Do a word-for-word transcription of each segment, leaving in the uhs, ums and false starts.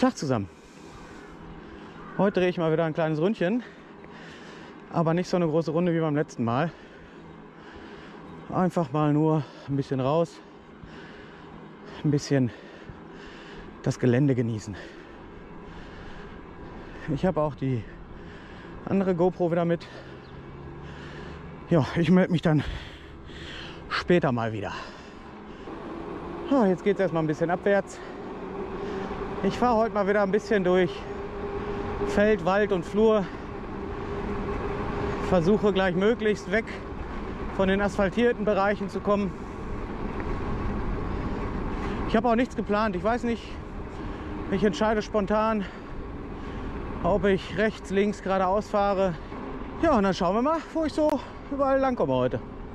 Tag zusammen. Heute drehe ich mal wieder ein kleines Rundchen, aber nicht so eine große Runde wie beim letzten Mal. Einfach mal nur ein bisschen raus, ein bisschen das Gelände genießen. Ich habe auch die andere GoPro wieder mit. Ja, ich melde mich dann später mal wieder. Ja, jetzt geht es erstmal ein bisschen abwärts. Ich fahre heute mal wieder ein bisschen durch Feld, Wald und Flur. Versuche gleich möglichst weg von den asphaltierten Bereichen zu kommen. Ich habe auch nichts geplant. Ich weiß nicht, ich entscheide spontan, ob ich rechts, links, geradeaus fahre. Ja, und dann schauen wir mal, wo ich so überall lang komme heute.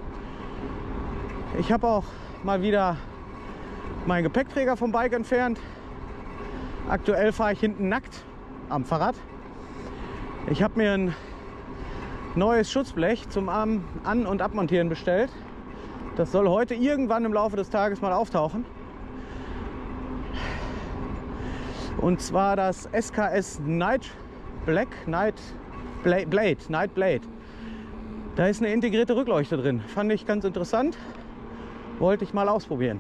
Ich habe auch mal wieder meinen Gepäckträger vom Bike entfernt. Aktuell fahre ich hinten nackt am Fahrrad. Ich habe mir ein neues Schutzblech zum An- und Abmontieren bestellt. Das soll heute irgendwann im Laufe des Tages mal auftauchen. Und zwar das S K S Night Black Night Blade, Blade, Night Blade. Da ist eine integrierte Rückleuchte drin. Fand ich ganz interessant. Wollte ich mal ausprobieren.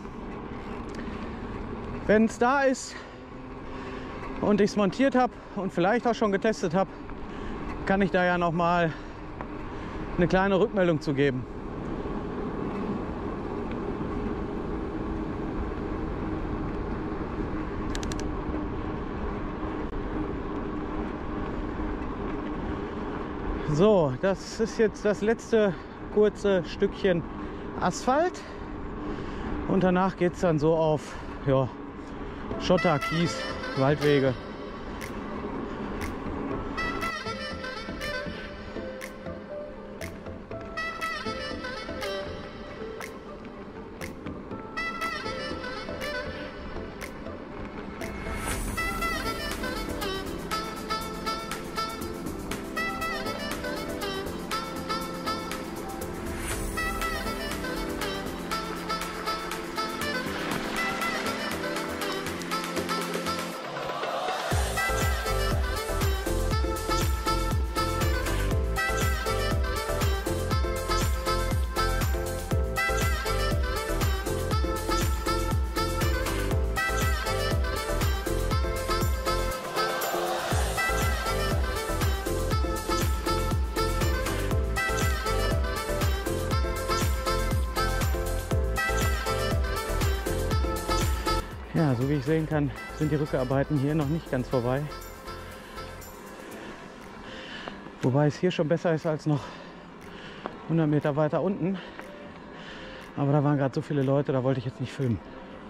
Wenn es da ist und ich es montiert habe und vielleicht auch schon getestet habe, kann ich da ja noch mal eine kleine Rückmeldung zu geben. So, das ist jetzt das letzte kurze Stückchen Asphalt und danach geht es dann so auf ja, Schotter, Kies, Waldwege. Ja, so wie ich sehen kann, sind die Rückarbeiten hier noch nicht ganz vorbei. Wobei es hier schon besser ist als noch hundert Meter weiter unten. Aber da waren gerade so viele Leute, da wollte ich jetzt nicht filmen.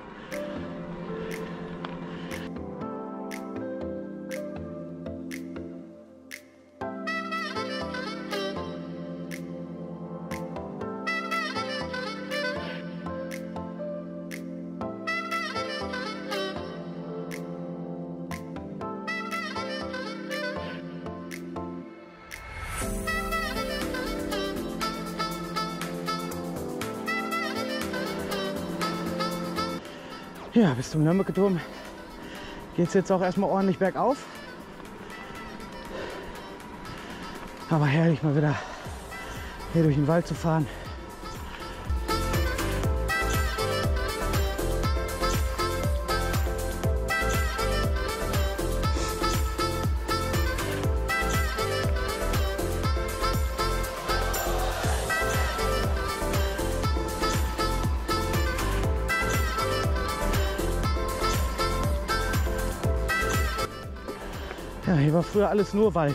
Ja, bis zum Nürnberger Turm geht es jetzt auch erstmal ordentlich bergauf. Aber herrlich mal wieder hier durch den Wald zu fahren. Ja, hier war früher alles nur Wald.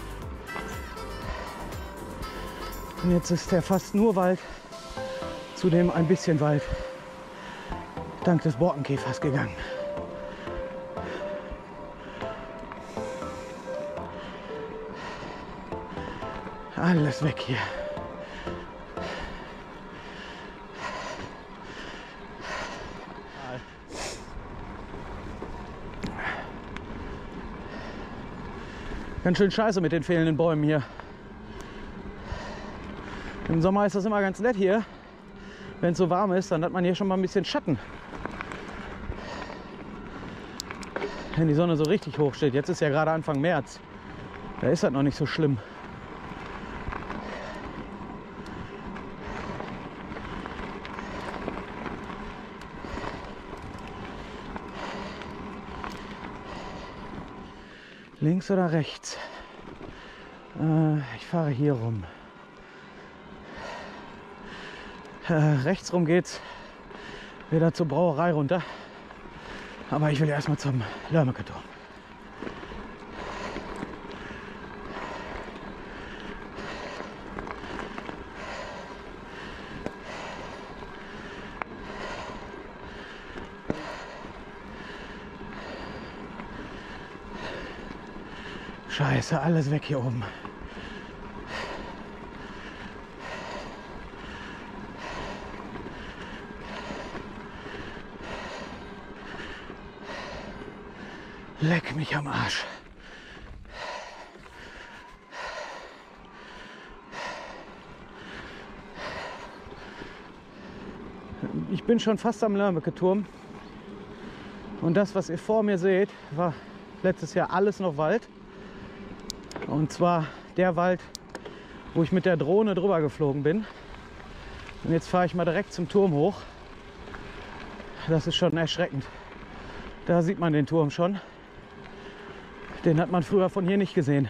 Und jetzt ist der fast nur Wald, zudem ein bisschen Wald, dank des Borkenkäfers gegangen. Alles weg hier. Ganz schön scheiße mit den fehlenden Bäumen hier. Im Sommer ist das immer ganz nett hier. Wenn es so warm ist, dann hat man hier schon mal ein bisschen Schatten. wenn die Sonne so richtig hoch steht. Jetzt ist ja gerade Anfang März. Da ist das noch nicht so schlimm. Links oder rechts? Äh, ich fahre hier rum. Äh, rechts rum geht's wieder zur Brauerei runter. Aber ich will erstmal zum Lörmecke-Turm. Scheiße, alles weg hier oben. Leck mich am Arsch. Ich bin schon fast am Lörmecke-Turm. Und das, was ihr vor mir seht, war letztes Jahr alles noch Wald. Und zwar der Wald, wo ich mit der Drohne drüber geflogen bin. Und jetzt fahre ich mal direkt zum Turm hoch. Das ist schon erschreckend. Da sieht man den Turm schon. Den hat man früher von hier nicht gesehen.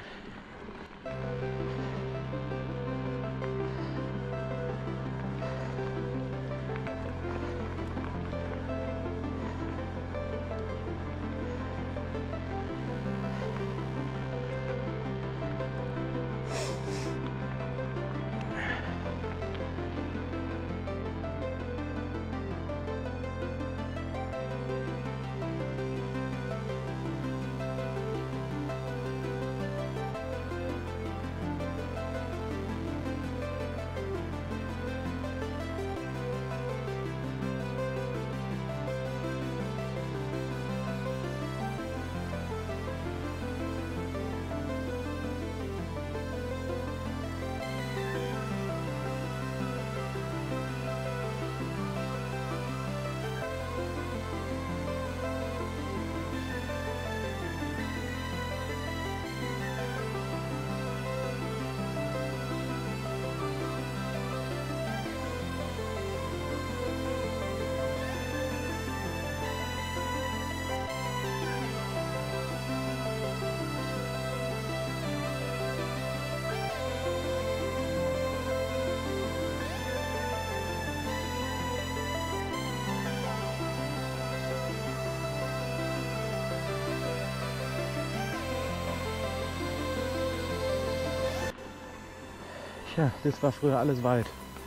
Ja, das war früher alles Wald.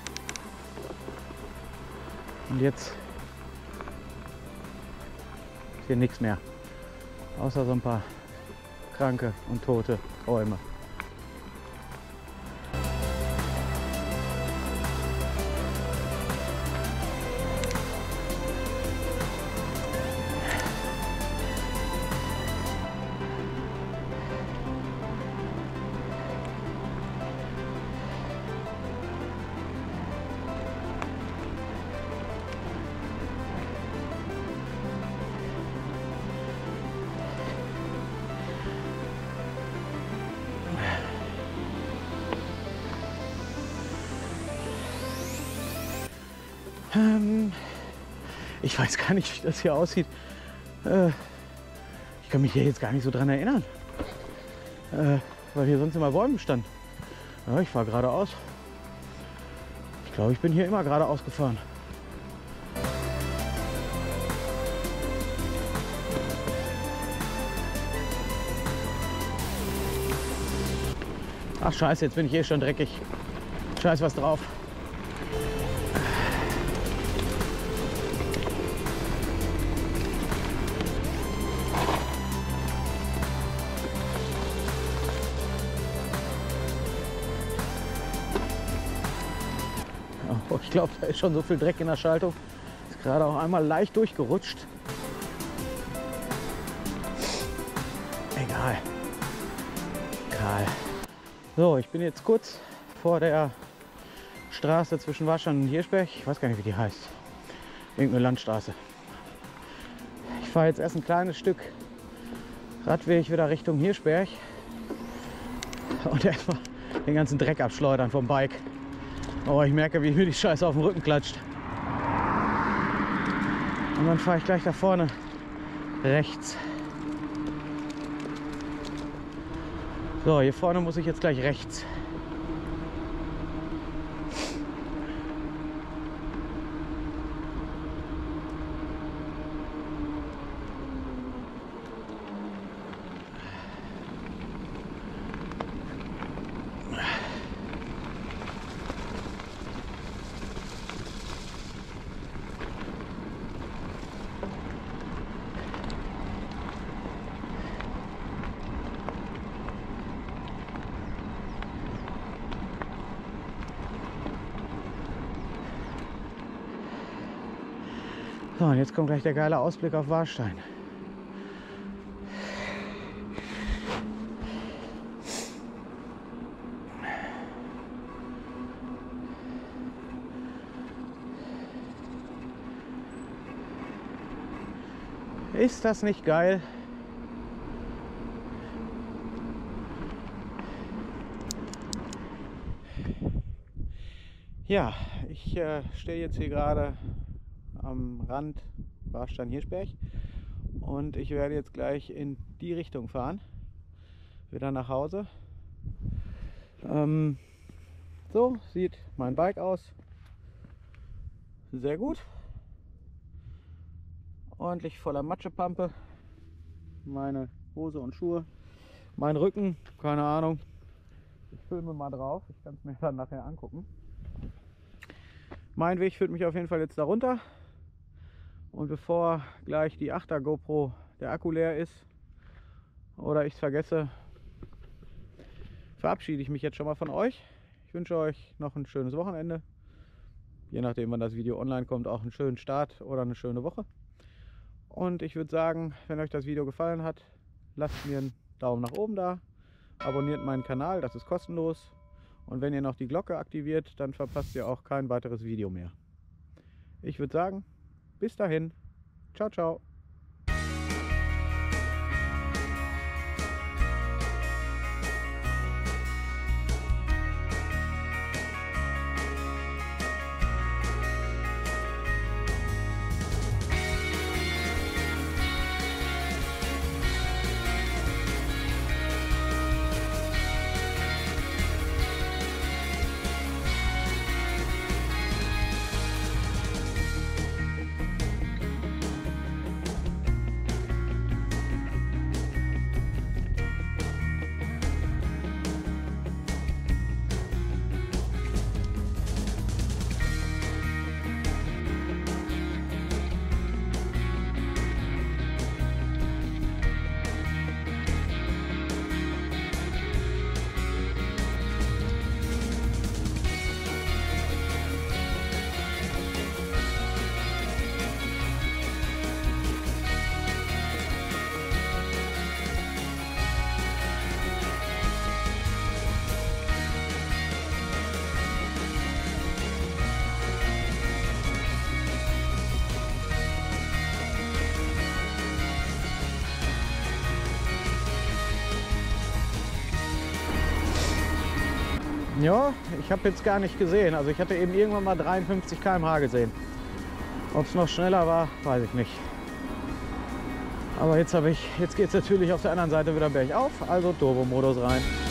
Und jetzt ist hier nichts mehr. Außer so ein paar kranke und tote Bäume. Ähm, ich weiß gar nicht, wie das hier aussieht. Äh, ich kann mich hier jetzt gar nicht so dran erinnern, äh, weil hier sonst immer Bäume standen. Ja, ich fahre geradeaus. Ich glaube, ich bin hier immer geradeaus gefahren. Ach scheiße, jetzt bin ich eh schon dreckig. Scheiß was drauf. Oh, ich glaube, da ist schon so viel Dreck in der Schaltung. Ist gerade auch einmal leicht durchgerutscht. Egal. Egal. So, ich bin jetzt kurz vor der Straße zwischen Warstein und Hirschberg. Ich weiß gar nicht, wie die heißt. Irgendeine Landstraße. Ich fahre jetzt erst ein kleines Stück Radweg wieder Richtung Hirschberg und erstmal den ganzen Dreck abschleudern vom Bike. Oh, ich merke, wie mir die Scheiße auf den Rücken klatscht. Und dann fahre ich gleich da vorne rechts. So, hier vorne muss ich jetzt gleich rechts. So, und jetzt kommt gleich der geile Ausblick auf Warstein. Ist das nicht geil? Ja, ich äh, stehe jetzt hier gerade am Rand Warstein-Hirschberg und ich werde jetzt gleich in die Richtung fahren, wieder nach Hause. Ähm, so sieht mein Bike aus. Sehr gut. Ordentlich voller Matschepampe. Meine Hose und Schuhe. Mein Rücken, keine Ahnung. Ich filme mal drauf. Ich kann es mir dann nachher angucken. Mein Weg führt mich auf jeden Fall jetzt da runter. Und bevor gleich die achter GoPro der Akku leer ist oder ich es vergesse, verabschiede ich mich jetzt schon mal von euch. Ich wünsche euch noch ein schönes Wochenende. Je nachdem, wann das Video online kommt, auch einen schönen Start oder eine schöne Woche. Und ich würde sagen, wenn euch das Video gefallen hat, lasst mir einen Daumen nach oben da. Abonniert meinen Kanal, das ist kostenlos. Und wenn ihr noch die Glocke aktiviert, dann verpasst ihr auch kein weiteres Video mehr. Ich würde sagen, bis dahin. Ciao, ciao. Ja, ich habe jetzt gar nicht gesehen. Also ich hatte eben irgendwann mal dreiundfünfzig Kilometer pro Stunde gesehen. Ob es noch schneller war, weiß ich nicht. Aber jetzt habe ich, jetzt geht es natürlich auf der anderen Seite wieder bergauf, also Turbo-Modus rein.